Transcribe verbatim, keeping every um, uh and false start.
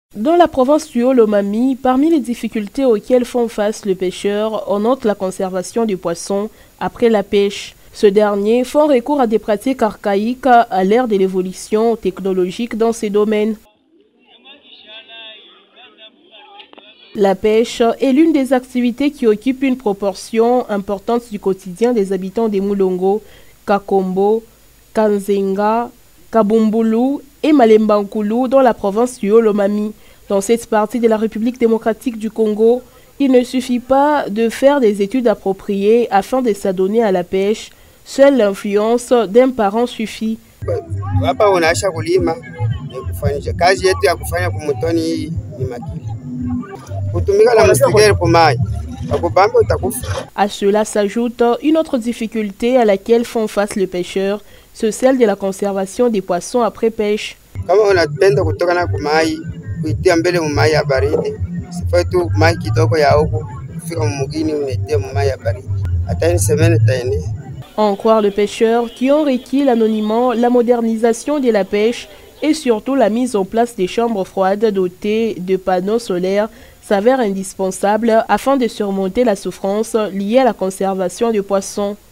Dans la province du Haut-Lomami, parmi les difficultés auxquelles font face les pêcheurs, on note la conservation du poisson après la pêche. Ce dernier font recours à des pratiques archaïques à l'ère de l'évolution technologique dans ces domaines. La pêche est l'une des activités qui occupe une proportion importante du quotidien des habitants des Moulongo, Kakombo, Kanzenga, Kabumbulu et Malembankulu dans la province du Haut-Lomami. Dans cette partie de la République démocratique du Congo, il ne suffit pas de faire des études appropriées afin de s'adonner à la pêche. Seule l'influence d'un parent suffit. À cela s'ajoute une autre difficulté à laquelle font face les pêcheurs, c'est celle de la conservation des poissons après pêche. En croire les pêcheurs qui ont requis l'anonymat, la modernisation de la pêche et surtout la mise en place des chambres froides dotées de panneaux solaires s'avère indispensable afin de surmonter la souffrance liée à la conservation du poisson.